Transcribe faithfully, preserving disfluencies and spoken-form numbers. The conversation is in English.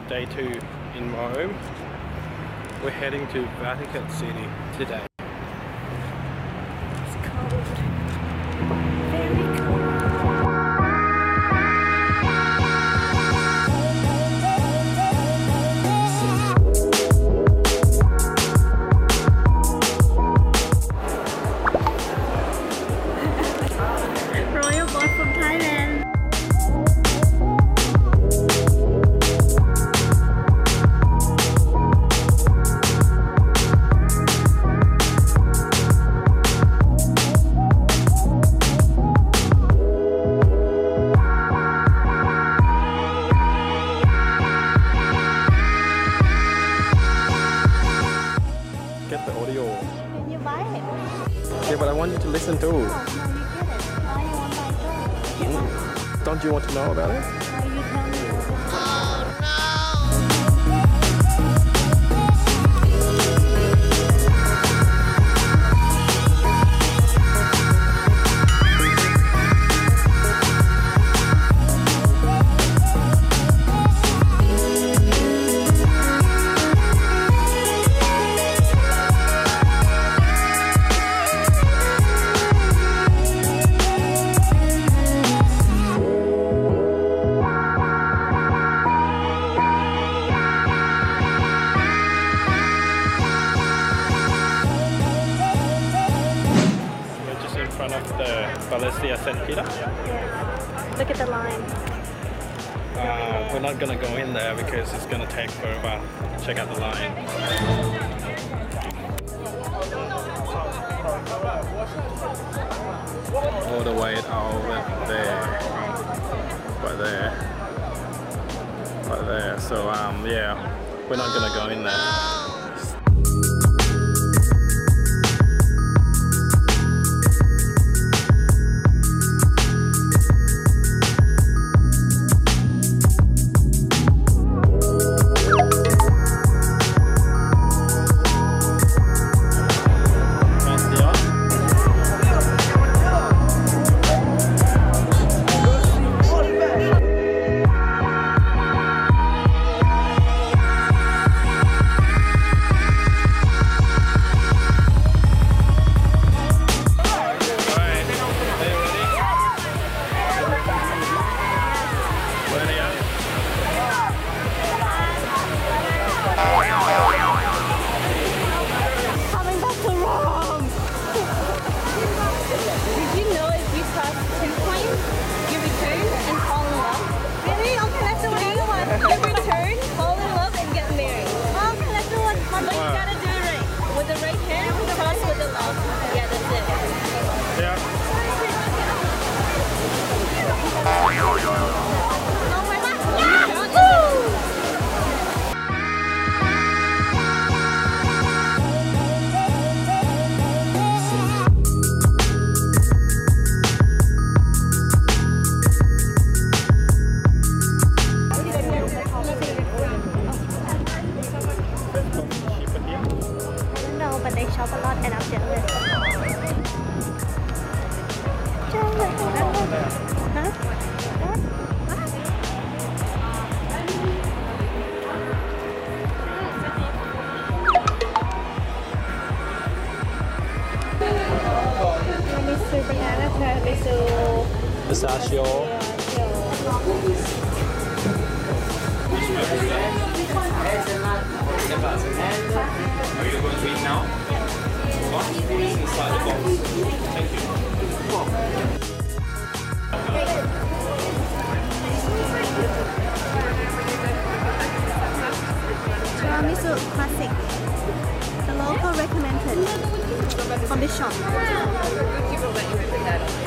day two in Rome. We're heading to Vatican City today. It's cold. Very cold. Royal boy from Thailand. Get the audio. Can you buy it? Yeah, but I want you to listen too. Oh, no, you get it. Why you want my dog? Mm. Don't you want to know about it? Why you tell me? In front of the Basilica Saint Peter. Yeah. Look at the line. Uh, we're not gonna go in there because it's gonna take forever. Check out the line. All the way over there, right there, right there. So um, yeah, we're not gonna go in there. But they shop a lot and I'm jealous. Huh? Tiramisu banana, tiramisu Pistachio. Are you going to eat now? What? Food is inside the box. Thank you. Tiramisu classic. The local recommended from this shop.